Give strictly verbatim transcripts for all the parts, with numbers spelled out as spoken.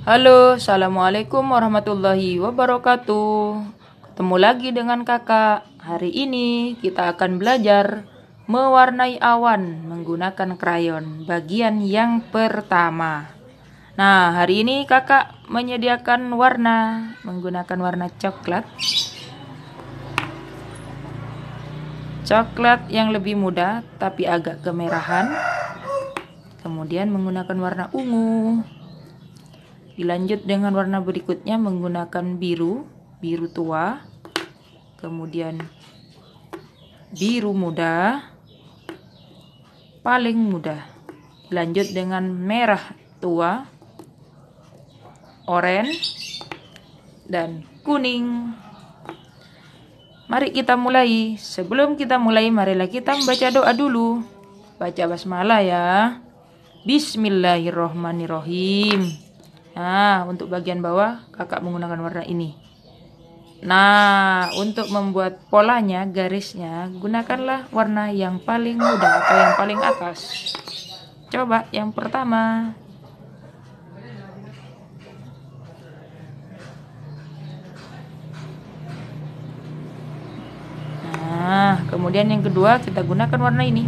Halo, assalamualaikum warahmatullahi wabarakatuh. Ketemu lagi dengan kakak. Hari ini kita akan belajar mewarnai awan menggunakan krayon bagian yang pertama. Nah, hari ini kakak menyediakan warna menggunakan warna coklat. Coklat yang lebih muda tapi agak kemerahan. Kemudian menggunakan warna ungu. Dilanjut dengan warna berikutnya menggunakan biru, biru tua, kemudian biru muda, paling muda. Dilanjut dengan merah tua, oranye, dan kuning. Mari kita mulai. Sebelum kita mulai, marilah kita membaca doa dulu. Baca basmalah ya. Bismillahirrohmanirrohim. Nah, untuk bagian bawah kakak menggunakan warna ini. Nah, untuk membuat polanya, garisnya, gunakanlah warna yang paling mudah atau yang paling atas. Coba yang pertama. Nah, kemudian yang kedua kita gunakan warna ini.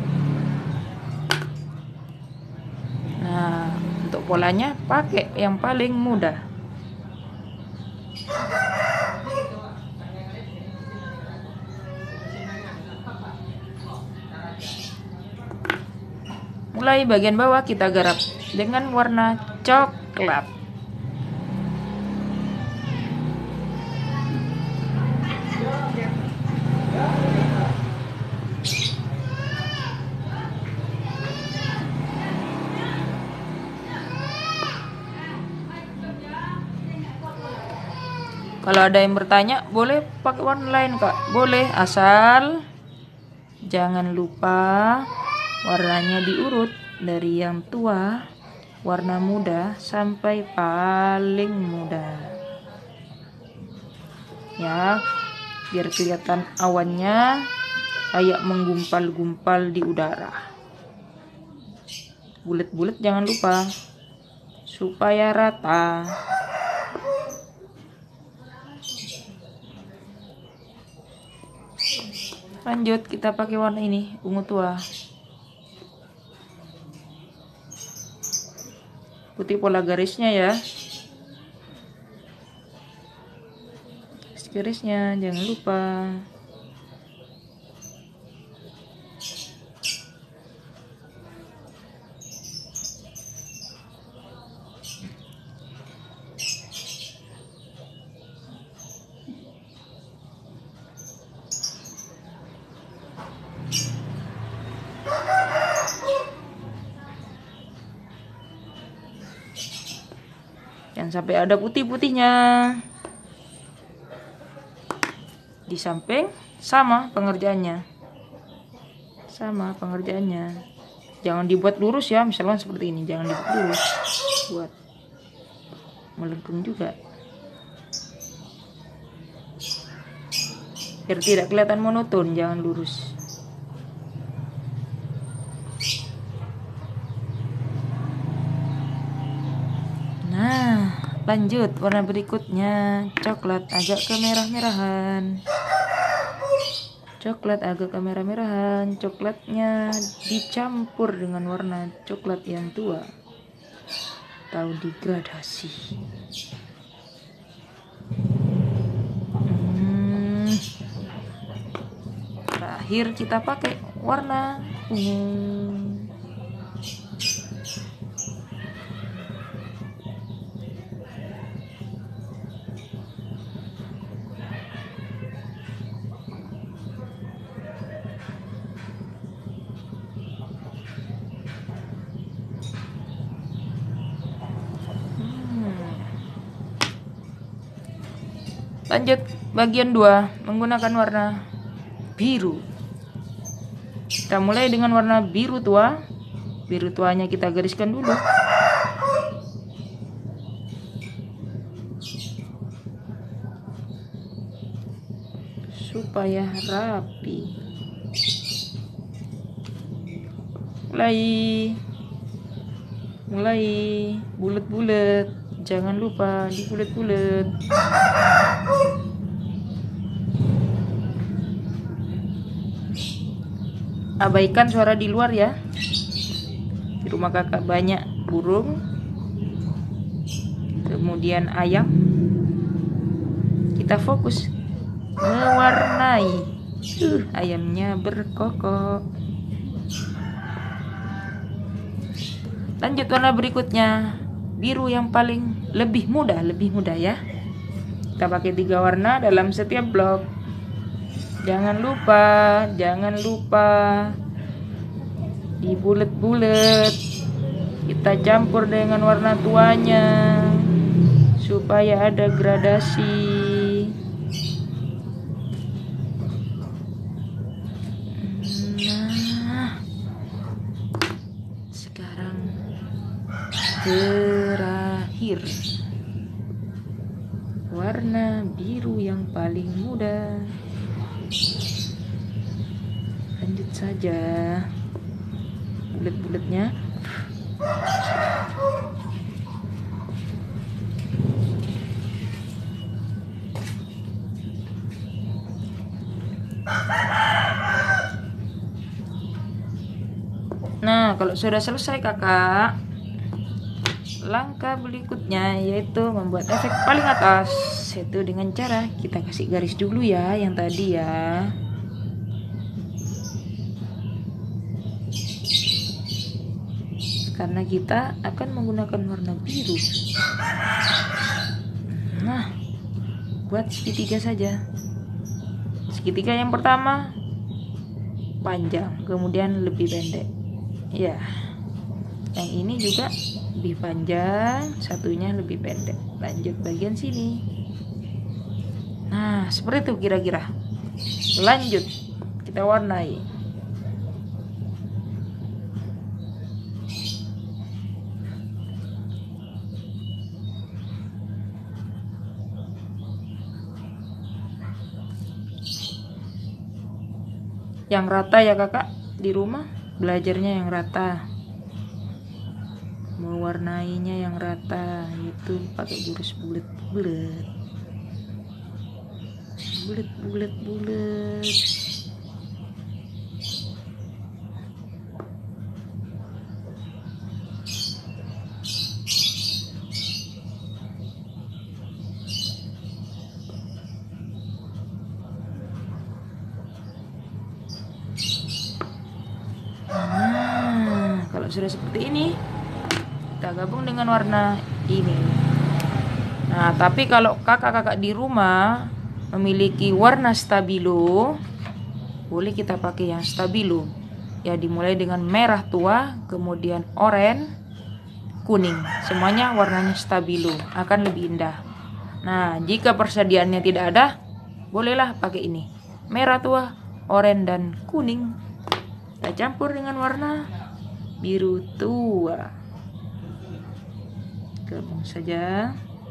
Nah, untuk polanya pakai yang paling mudah. Mulai bagian bawah kita garap dengan warna coklat. Kalau ada yang bertanya, boleh pakai warna lain kak? Boleh, asal jangan lupa warnanya diurut dari yang tua, warna muda sampai paling muda. Ya, biar kelihatan awannya kayak menggumpal-gumpal di udara. Bulat-bulat jangan lupa supaya rata. Lanjut kita pakai warna ini, ungu tua. Putih pola garisnya ya. Garisnya jangan lupa. Jangan sampai ada putih-putihnya. Di samping sama pengerjaannya. Sama pengerjaannya. Jangan dibuat lurus ya, misalnya seperti ini, jangan dibuat lurus. Buat melengkung juga. Biar tidak kelihatan monoton, jangan lurus. Nah, lanjut warna berikutnya, coklat agak kemerah-merahan. Coklat agak kemerah-merahan. Coklatnya dicampur dengan warna coklat yang tua atau degradasi. Hmm. Terakhir kita pakai warna ungu. Lanjut bagian dua menggunakan warna biru. Kita mulai dengan warna biru tua. Biru tuanya kita gariskan dulu. Supaya rapi. Mulai. Mulai bulat-bulat. Jangan lupa dibulet-bulet. Abaikan suara di luar ya. Di rumah kakak banyak burung, kemudian ayam. Kita fokus mewarnai. Uh, ayamnya berkokok. Lanjut warna berikutnya, biru yang paling lebih mudah, lebih mudah ya. Kita pakai tiga warna dalam setiap blok. Jangan lupa, jangan lupa dibulet-bulet. Kita campur dengan warna tuanya supaya ada gradasi. Nah, sekarang terakhir warna biru yang paling mudah. Lanjut saja bulet-buletnya. Nah, kalau sudah selesai kakak, langkah berikutnya yaitu membuat efek paling atas, yaitu dengan cara kita kasih garis dulu ya yang tadi ya. Karena kita akan menggunakan warna biru. Nah, buat segitiga saja. Segitiga yang pertama panjang, kemudian lebih pendek. Ya, yang ini juga lebih panjang, satunya lebih pendek. Lanjut bagian sini. Nah, seperti itu kira-kira. Lanjut, kita warnai. Yang rata ya kakak, di rumah belajarnya yang rata, mewarnainya yang rata, yaitu pakai jurus bulet-bulet, bulet-bulet-bulet. Sudah seperti ini, kita gabung dengan warna ini. Nah, tapi kalau kakak-kakak di rumah memiliki warna stabilo, boleh kita pakai yang stabilo. Ya, dimulai dengan merah tua, kemudian oranye, kuning. Semuanya warnanya stabilo, akan lebih indah. Nah, jika persediaannya tidak ada, bolehlah pakai ini. Merah tua, oranye, dan kuning. Kita campur dengan warna biru tua. Gabung saja.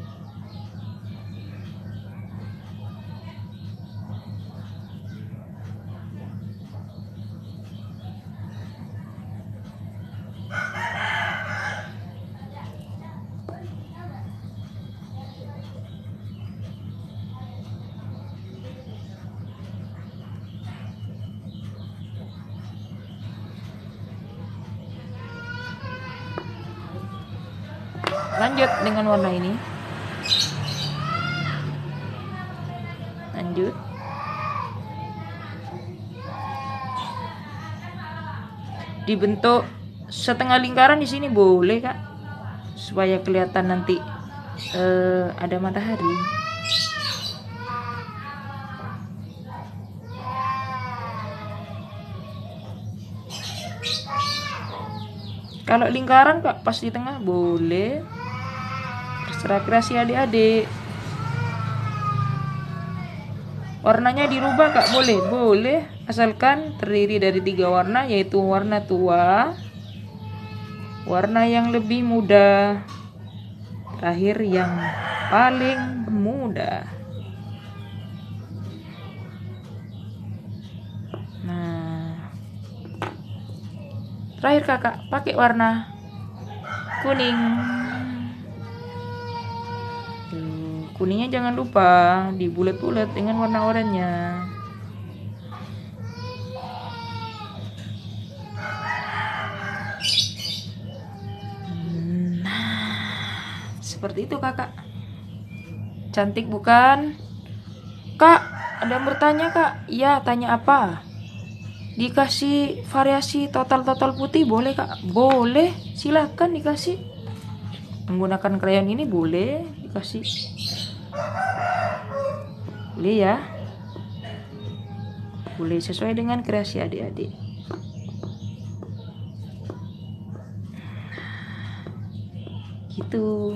Lanjut dengan warna ini. Lanjut. Dibentuk setengah lingkaran di sini boleh kak, supaya kelihatan nanti uh, ada matahari. Kalau lingkaran kak pas di tengah boleh. Terserah kreasi adik-adik. Warnanya dirubah kak, boleh, boleh. Asalkan terdiri dari tiga warna, yaitu warna tua, warna yang lebih muda, terakhir yang paling muda. Nah, terakhir kakak pakai warna kuning. Kuningnya jangan lupa dibulet-bulet dengan warna oranye. Nah, seperti itu kakak. Cantik bukan? Kak, ada yang bertanya kak? Ya, tanya apa? Dikasih variasi total-total putih boleh kak? Boleh, silahkan dikasih. Menggunakan krayon ini boleh dikasih. Boleh ya. Boleh sesuai dengan kreasi adik-adik. Gitu.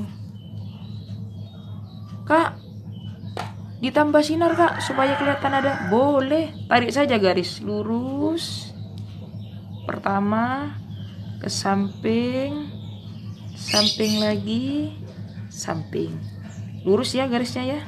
Kak, ditambah sinar kak supaya kelihatan ada. Boleh, tarik saja garis lurus. Pertama ke samping, samping lagi, samping. Lurus ya garisnya ya.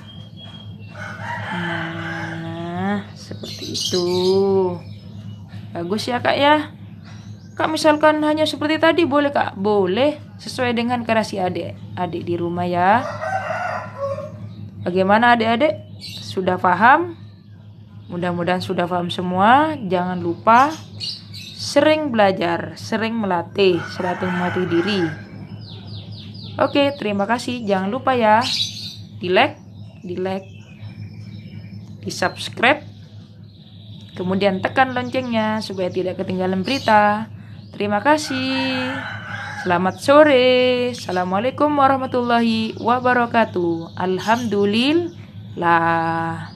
Nah, seperti itu. Bagus ya kak ya. Kak misalkan hanya seperti tadi boleh kak? Boleh, sesuai dengan kreasi adik-adik di rumah ya. Bagaimana adik-adik? Sudah paham? Mudah-mudahan sudah paham semua. Jangan lupa sering belajar, sering melatih, sering melatih diri. Oke, terima kasih. Jangan lupa ya, di like, di like, di subscribe, kemudian tekan loncengnya supaya tidak ketinggalan berita. Terima kasih. Selamat sore. Assalamualaikum warahmatullahi wabarakatuh. Alhamdulillah.